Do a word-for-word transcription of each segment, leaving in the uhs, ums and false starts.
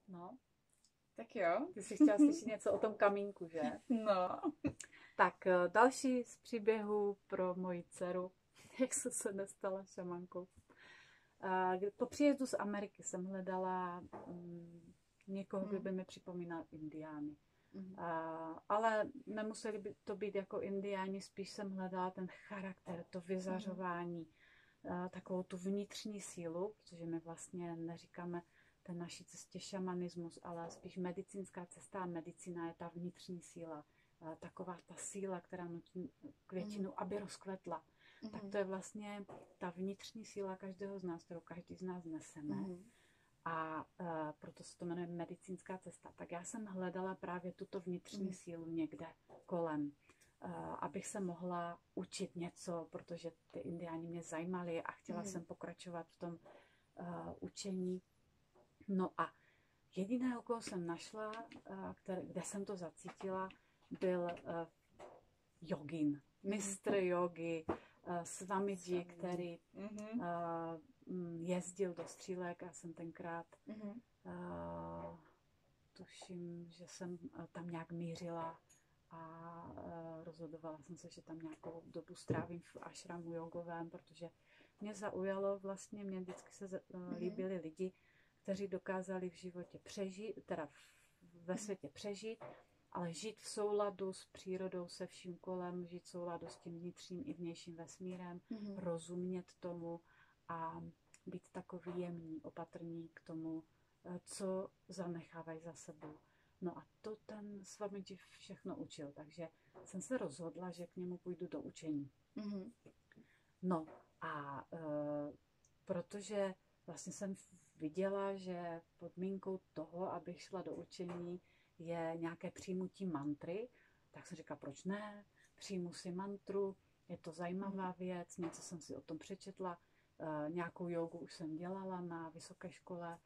No, Tak jo. ty jsi chtěla slyšet něco o tom kamínku, že? No. Tak další z příběhů pro moji dceru, jak jsem se nestala šamankou. Po příjezdu z Ameriky jsem hledala um, někoho, kdo by mi připomínal indiány. Mm. A, ale nemuseli by to být jako indiáni, spíš jsem hledala ten charakter, to vyzařování, mm. a, takovou tu vnitřní sílu, protože my vlastně neříkáme ten naší cestě šamanismus, ale spíš medicínská cesta a medicína je ta vnitřní síla. A, taková ta síla, která nutí květinu, mm. aby rozkvetla. Mm. Tak to je vlastně ta vnitřní síla každého z nás, kterou každý z nás neseme. Mm. A uh, proto se to jmenuje medicínská cesta. Tak já jsem hledala právě tuto vnitřní mm. sílu někde kolem, uh, abych se mohla učit něco, protože ty indiáni mě zajímali a chtěla mm. jsem pokračovat v tom uh, učení. No a jediného, koho jsem našla, uh, které, kde jsem to zacítila, byl uh, jogin, mistr mm. jogy, uh, Swamiji, který mm-hmm. uh, jezdil do Střílek a jsem tenkrát mm-hmm. uh, tuším, že jsem tam nějak mířila a uh, rozhodovala jsem se, že tam nějakou dobu strávím v ašramu jogovém, protože mě zaujalo vlastně, mě vždycky se uh, mm-hmm. líbili lidi, kteří dokázali v životě přežít, teda ve světě přežít, ale žít v souladu s přírodou, se vším kolem, žít v souladu s tím vnitřním i vnějším vesmírem, mm-hmm. rozumět tomu a být takový jemný, opatrný k tomu, co zanechávají za sebou. No a to ten Swamiji všechno učil, takže jsem se rozhodla, že k němu půjdu do učení. Mm-hmm. No a e, protože vlastně jsem viděla, že podmínkou toho, abych šla do učení, je nějaké přijmutí mantry, tak jsem říkala, proč ne, přijmu si mantru, je to zajímavá věc, něco jsem si o tom přečetla, e, nějakou jogu už jsem dělala na vysoké škole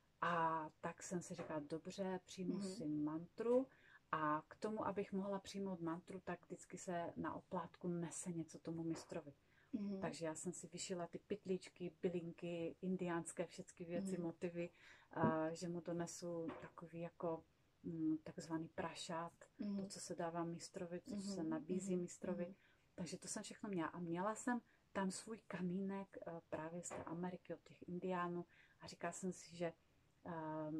a tak jsem si říkala, dobře, přijmu mm-hmm. si mantru a k tomu, abych mohla přijmout mantru, tak vždycky se na oplátku nese něco tomu mistrovi. Mm-hmm. Takže já jsem si vyšila ty pytlíčky, bylinky, indiánské všechny věci, mm-hmm. motivy, a, že mu donesu takový jako m, takzvaný prašát, mm-hmm. to, co se dává mistrovi, co mm-hmm. se nabízí mm-hmm. mistrovi. Mm-hmm. Takže to jsem všechno měla. A měla jsem tam svůj kamínek a, právě z té Ameriky, od těch indiánů a říkala jsem si, že a,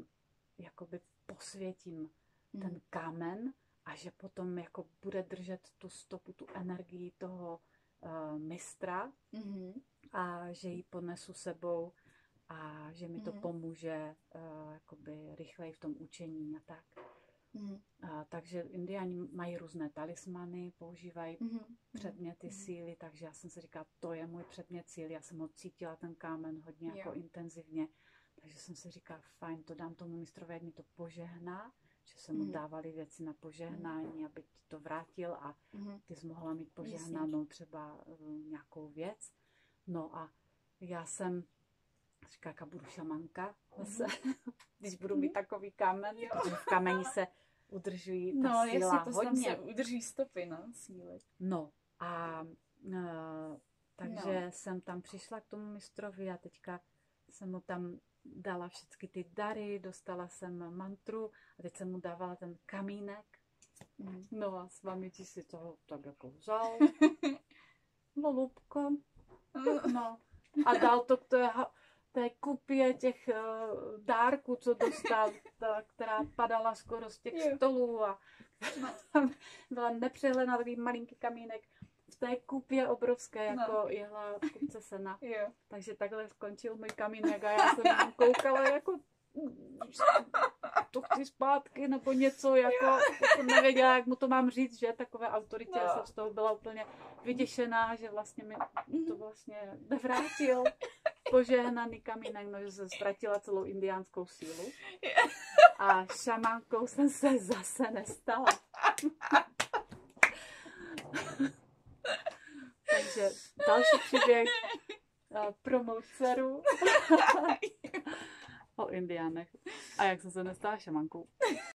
jakoby posvětím mm-hmm. ten kámen a že potom jako bude držet tu stopu, tu energii toho Uh, mistra mm-hmm. a že ji ponesu sebou a že mi to mm-hmm. pomůže uh, jakoby rychleji v tom učení a tak. Mm-hmm. Uh, takže indiáni mají různé talismany, používají mm-hmm. předměty mm-hmm. síly, takže já jsem si říkala, to je můj předmět síly, já jsem ho cítila ten kámen hodně jako intenzivně, takže jsem si říkala, fajn, to dám tomu mistrovi, ať mi to požehná, že se mu mm-hmm. dávali věci na požehnání, mm-hmm. aby ti to vrátil a mm-hmm. ty jsi mohla mít požehnanou třeba uh, nějakou věc. No a já jsem říkala, jaká budu šamanka zase, mm-hmm. když budu mít takový kámen, jo. Protože v kameni se udržují ta no, síla to hodně. No, se udrží stopy, no, síly. No a uh, takže no. jsem tam přišla k tomu mistrovi a teďka jsem mu tam dala všechny ty dary, dostala jsem mantru a teď jsem mu dávala ten kamínek. Mm. No a Swamiji si toho tak jako vzal. No lupko. No. A dal to k té, té kupě těch uh, dárků, co dostal, ta, která padala skoro z těch yeah. stolů a tam byla nepřehledná takový malinký kamínek. V té kupě obrovské, jako no. jehla v kupce sena. Jo. Takže takhle skončil můj kamínek a já jsem tam koukala, jako to chci zpátky, nebo něco, jako to nevěděla, jak mu to mám říct, že takové autoritě. No. Jsem z toho byla úplně vyděšená, že vlastně mi to vlastně nevrátil požehnaný kamínek, no, že jsem ztratila celou indiánskou sílu. A šamankou jsem se zase nestala. Takže další příběh uh, pro mou dceru o indiánech a jak jsem se nestala šamankou.